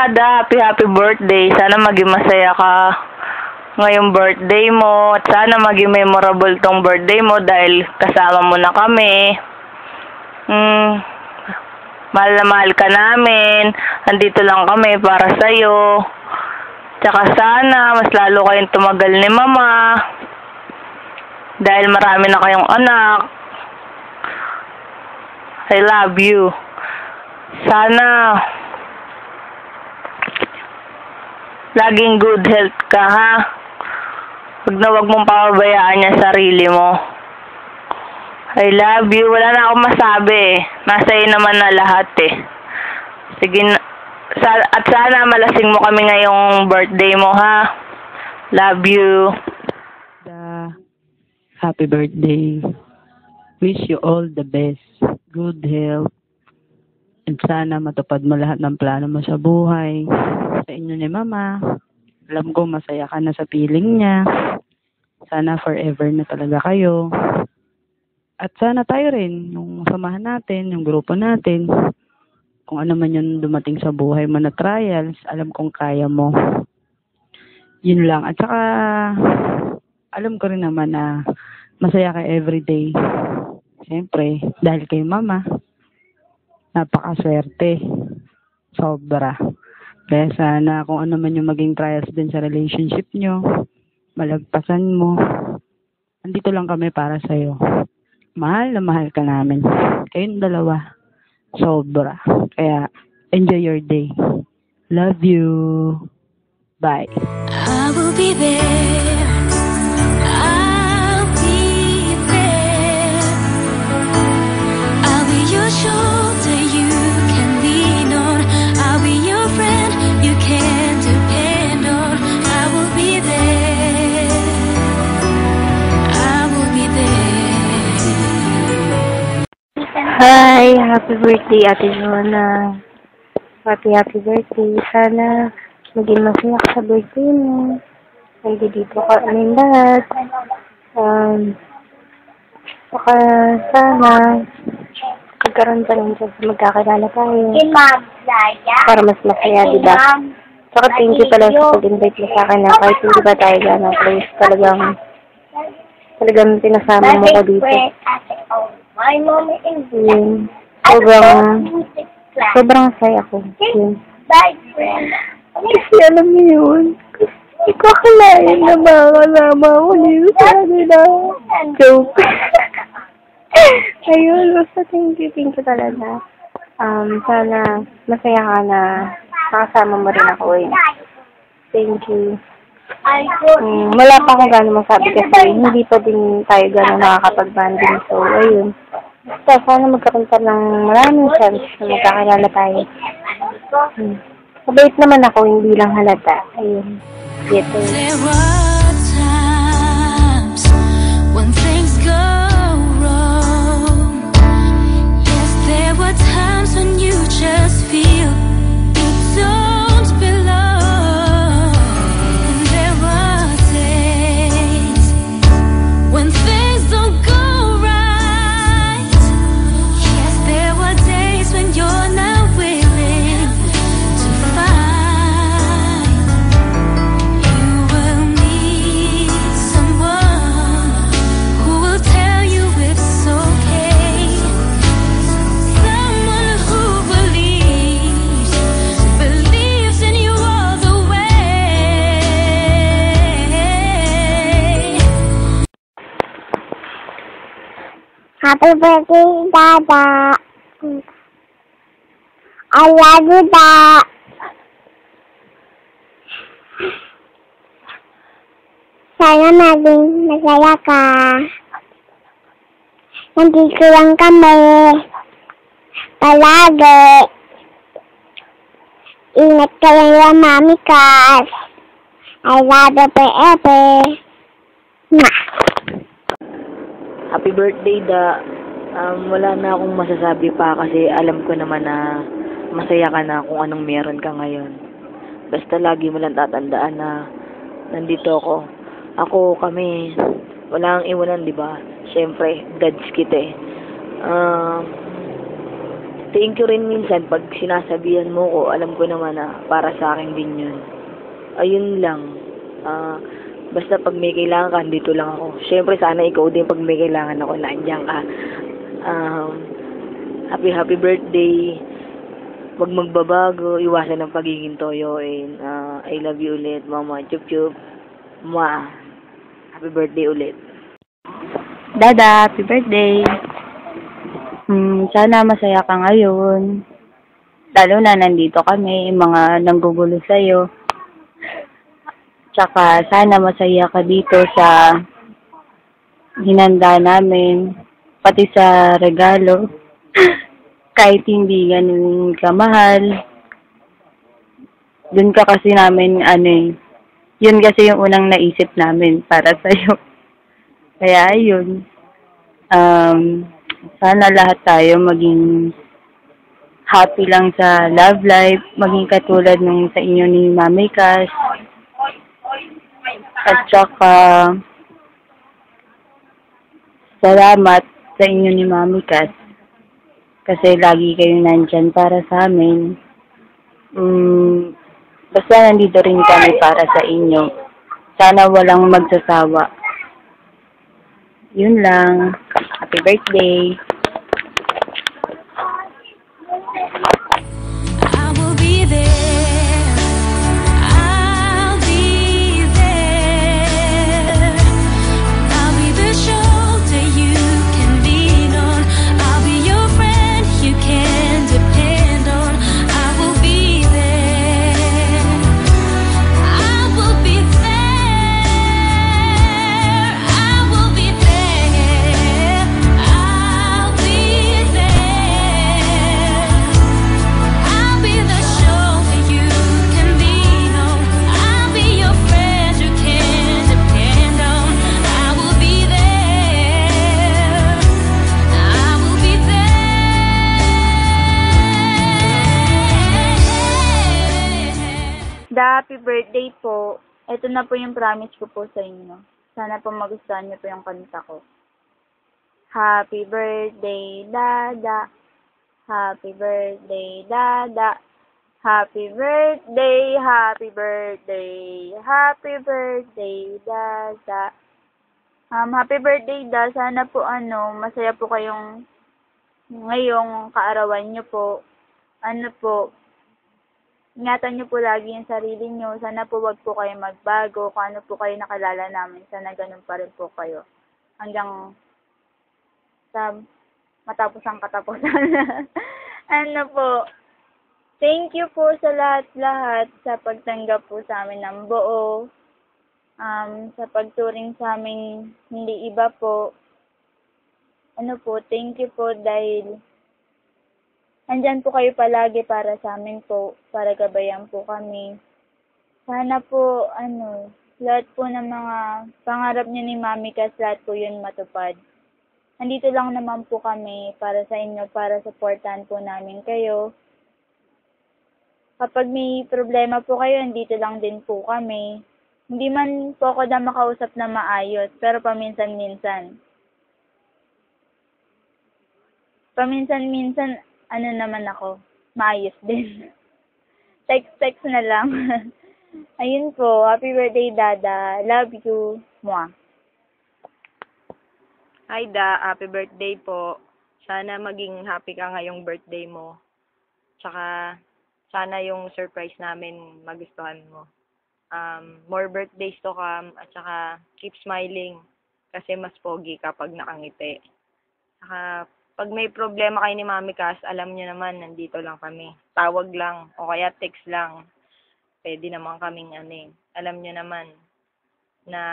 Da, happy birthday. Sana maging masaya ka ngayong birthday mo. At sana maging memorable tong birthday mo dahil kasama mo na kami. Mahal na mahal ka namin. Andito lang kami para sa'yo. Tsaka sana mas lalo kayong tumagal ni Mama. Dahil marami na kayong anak. I love you. Sana laging good health ka, ha? Wag mong pababayaan yung sarili mo. I love you. Wala na akong masabi eh. Nasa iyo naman na lahat eh. Sige na. At sana malasing mo kami ngayong birthday mo, ha? Love you. Happy birthday. Wish you all the best. Good health. At sana matupad mo lahat ng plano mo sa buhay. Sa inyo ni Mama. Alam ko masaya ka na sa piling niya. Sana forever na talaga kayo. At sana tayo rin, yung samahan natin, yung grupo natin, kung ano man yung dumating sa buhay mo na trials, alam kong kaya mo. Yun lang. At saka, alam ko rin naman na masaya ka everyday. Siyempre, dahil kay Mama, napakaswerte. Sobra. Kaya sana kung ano man yung maging trials din sa relationship nyo, malagpasan mo. Andito lang kami para sa'yo. Mahal na mahal ka namin. Kayong dalawa. Sobra. Kaya, enjoy your day. Love you. Bye. I will be there. I'll be there. I'll be your shoulder you can lean on. I'll be your friend you can depend on. I will be there. I will be there. Hi, happy birthday Ate Jonah. Happy birthday. Sana maging masaya ka sa birthday mo. Nandito ka aming lahat. Saka sana magkaroon pa ng chance magkakilala tayo. Para mas masaya, diba? Saka thank you pala sa pag-invite mo sa akin na kahit hindi ba tayo gano'ng close. Talagang pinasama mo ko dito. Sobrang saya ko. Kasi alam niyo yun. Hindi ko akalain na makakasama ko dito sa kanila. Joke. Ayun, basta thank you talaga. Sana masaya ka na makasama mo rin ako eh. Thank you. Wala pa akong gano'ng masabi kasi hindi pa din tayo gano'ng nakakapag-banding. So, ayun. Basta sana magkaroon pa ng maraming chance na magkakilala tayo. Mabait naman ako, hindi lang halata. Ayun. Dito. There were times when things go wrong. Yes, there were times when you just feel you don't belong. And there were days when things don't go right. Yes, there were days when you're not willing to fight. You will need someone who will tell you it's okay. Someone who believes in you all the way. Happy birthday, Dada. I love you, Da. Sana maging masaya ka. Nandito lang kami. Palagi. Ingat ka lang lang, Mami Cass. I love you forever. Mwah. Happy birthday, Da. Wala na akong masasabi pa kasi alam ko naman na masaya ka na kung anong meron ka ngayon. Basta lagi mo lang tatandaan na nandito ako. Ako, kami, wala kang iwanan, di ba? Siyempre, dads kita eh. thank you rin minsan pag sinasabihan mo ko, alam ko naman na para sa akin din yun. Ayun lang. Basta pag may kailangan ka, dito lang ako. Siyempre, sana ikaw din pag may kailangan ako, nandiyan ka. Happy birthday. Huwag magbabago, iwasan ang pagiging toyo. And, I love you ulit, Mama. Chup chup. Mwah. Happy birthday ulit. Dada, happy birthday. Sana masaya ka ngayon. Lalo na nandito kami, mga nanggugulo sa'yo. Tsaka sana masaya ka dito sa hinanda namin, pati sa regalo. Kahit hindi ganun kamahal. Dun ka kasi namin, yun kasi yung unang naisip namin para sa'yo. Kaya yun. Sana lahat tayo maging happy lang sa love life, maging katulad nung sa inyo ni Mami Cass. At saka, salamat sa inyo ni Mami Cass. Kasi lagi kayo nandyan para sa amin. Basta nandito rin kami para sa inyo. Sana walang magsasawa. Yun lang. Happy birthday. I will be there. I'll be there. I'll be the shoulder you can lean on. I'll be your friend you can depend on. I will be there. I will be there. I will be there. I'll be there. I'll be the shoulder you can lean on. I'll be your friend you can depend on. I will be there. I will be there. Happy birthday po. Ito na po yung promise ko po sa inyo. Sana po magustuhan niyo po yung kanta ko. Happy birthday, Dada. Happy birthday, Dada. Happy birthday, happy birthday, happy birthday, Dada. Happy birthday, Da. Sana po masaya po kayong ngayong kaarawan niyo po. Ingatan niyo po lagi yung sarili niyo. Sana po wag po kayo magbago. Kung ano po kayo nakilala namin, sana ganun pa rin po kayo. Hanggang sa matapos ang katapusan. Po. Thank you po sa lahat-lahat sa pagtanggap po sa amin ng buo. Sa pagturing sa amin hindi iba po. Thank you po dahil andyan po kayo palagi para sa amin po, para gabayan po kami. Sana po, lahat po ng mga pangarap niyo ni Mami Cass, lahat po yun matupad. Andito lang naman po kami para sa inyo, para supportan po namin kayo. Kapag may problema po kayo, andito lang din po kami. Hindi man po ako na makausap na maayos, pero paminsan-minsan. Paminsan-minsan, naman ako, maayos din. Text na lang. Ayun po, happy birthday, Dada. Love you. Mwah. Hi, Da. Happy birthday po. Sana maging happy ka ngayong birthday mo. Tsaka, sana yung surprise namin magustuhan mo. More birthdays to come. At saka, keep smiling. Kasi mas pogi kapag nakangiti. Tsaka, pag may problema kayo ni Mami Cass, alam niyo naman, nandito lang kami. Tawag lang, o kaya text lang. Pwede naman kaming alam niyo naman na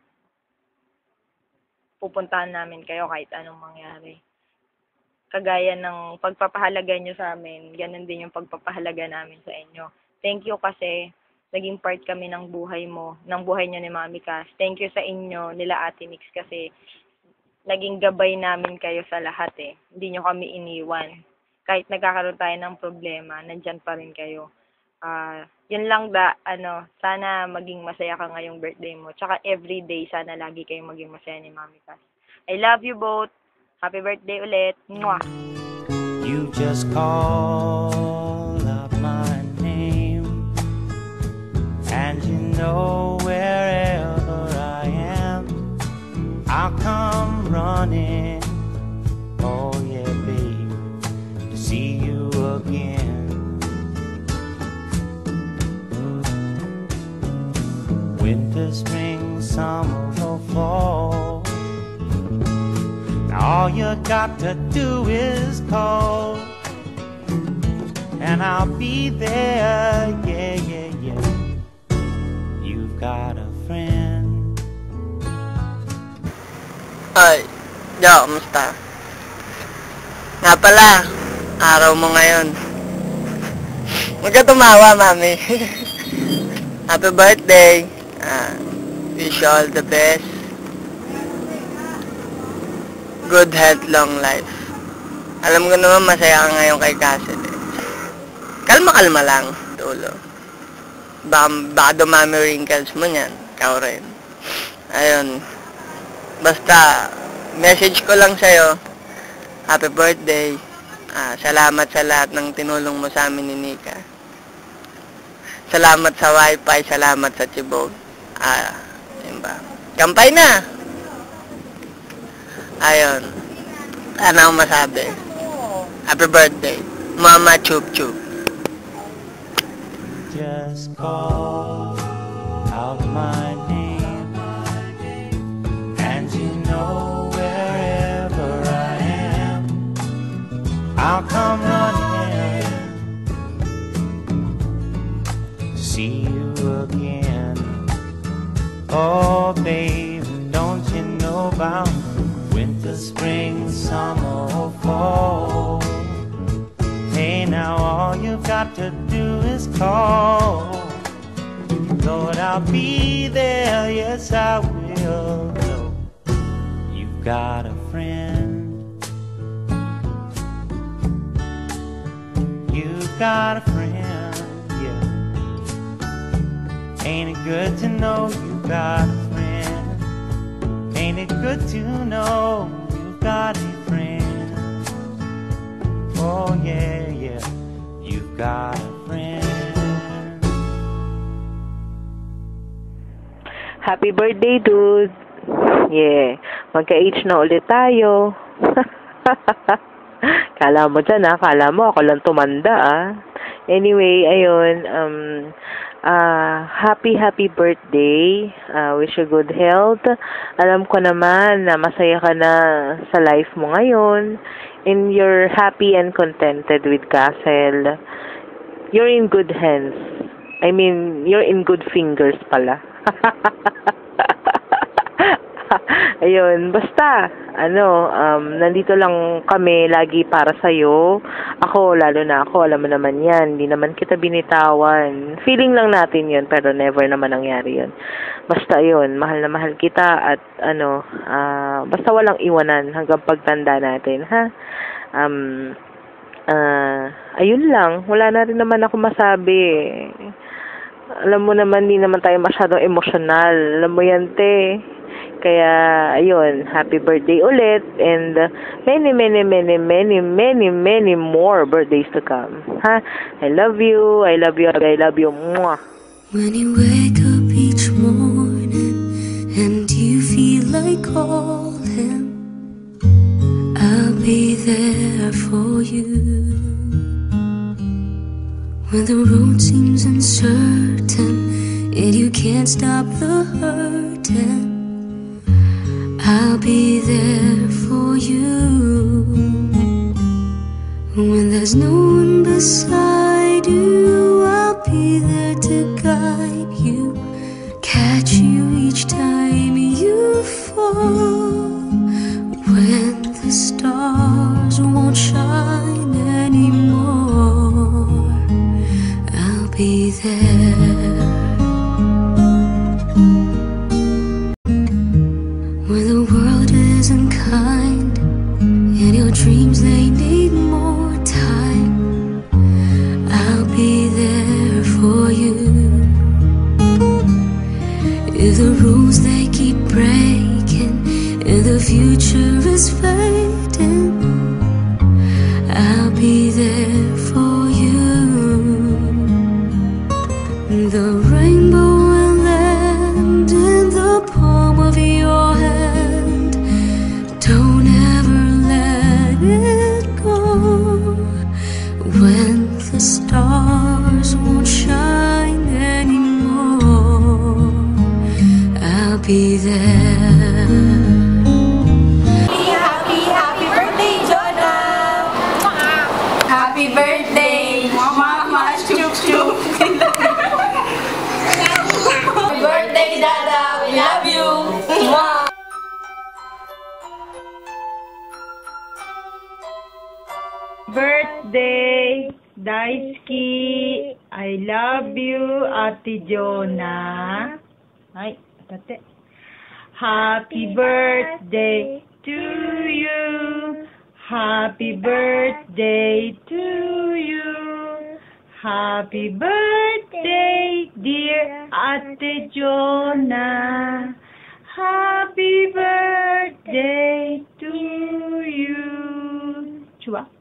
pupuntahan namin kayo kahit anong mangyari. Kagaya ng pagpapahalaga niyo sa amin, ganun din yung pagpapahalaga namin sa inyo. Thank you kasi naging part kami ng buhay mo, ng buhay niyo ni Mami Cass. Thank you sa inyo, nila Ate Mix, kasi naging gabay namin kayo sa lahat Hindi nyo kami iniwan. Kahit nagkakaroon tayo ng problema, nandyan pa rin kayo. Yun lang, Da. Sana maging masaya ka ngayong birthday mo. Tsaka everyday, sana lagi kayong maging masaya ni Mami Cass. I love you both. Happy birthday ulit. Mwah! You just call out my name, and you know wherever I am, I'll come running. Oh yeah, babe, to see you again. Winter, spring, summer, or fall, all you got to do is call, and I'll be there, yeah, yeah, yeah. You've got a friend. Ay, Jo, kamusta? Nga pala, araw mo ngayon. Huwag ka tumawa, mami. Happy birthday. Wish you all the best. Good health, long life. Alam ko naman masaya ka ngayon kay Castle. Kalma-kalma lang, tulo. Baka dumami wrinkles mo niyan. Ikaw rin. Ayun. Basta, message ko lang sa'yo. Happy birthday. Salamat sa lahat ng tinulong mo sa amin ni Nika. Salamat sa wifi, salamat sa Chibog. Yun ba? Kampay na! Ayun. Ano akong masabi? Happy birthday. Mama Chup Chup. Just call out my name, and you know wherever I am, I'll come running to see you again. Oh babe, don't you know about winter, spring, summer, or fall? Hey, now all you've got to do is call. Lord, I'll be there, yes I will. You've got a friend. You've got a friend, yeah. Ain't it good to know you've got a friend? Ain't it good to know you've got a friend? Oh yeah, yeah, you've got a friend. Happy birthday, dude. Yeah, magka-age na ulit tayo. Kala mo dyan, kala mo ako lang tumanda, Anyway, ayun, happy birthday. Wish you good health. Alam ko naman na masaya ka na sa life mo ngayon, and you're happy and contented with Castle. You're in good hands. I mean, you're in good fingers pala. Ayun, basta, nandito lang kami lagi para sa'yo. Ako, lalo na ako, alam mo naman yan, hindi naman kita binitawan. Feeling lang natin yun, pero never naman nangyari yun. Basta yun, mahal na mahal kita at basta walang iwanan hanggang pagtanda natin, ha? Ayun lang, wala na rin naman ako masabi. Alam mo naman, hindi naman tayo masyadong emosyonal. Alam mo yan, te. Kaya, ayun, happy birthday ulit, and many more birthdays to come. Ha? I love you, I love you, I love you. Mwah. When you wake up each morning and you feel like calling, I'll be there for you. When the road seems uncertain and you can't stop the hurting, I'll be there for you. When there's no one beside you, I'll be there to guide you, catch you each time you fall. When the stars won't shine anymore, I'll be there. When the world isn't kind and your dreams they need more time, I'll be there for you. If the rules they keep breaking and the future is fading, I'll be there for you. The rainbow will land in the palm of your hand. Don't ever let it go. When the stars won't shine anymore, I'll be there. Happy birthday, Jonah! Happy birthday, Mama Chuk Chuk! Happy birthday, Dada! We love you! Mwah! Birthday, Daisuki! I love you, Ate Jonah. Ay, tate. Happy birthday to you. Happy birthday to you. Happy birthday, dear Ate Jonah. Happy birthday to you. Chua.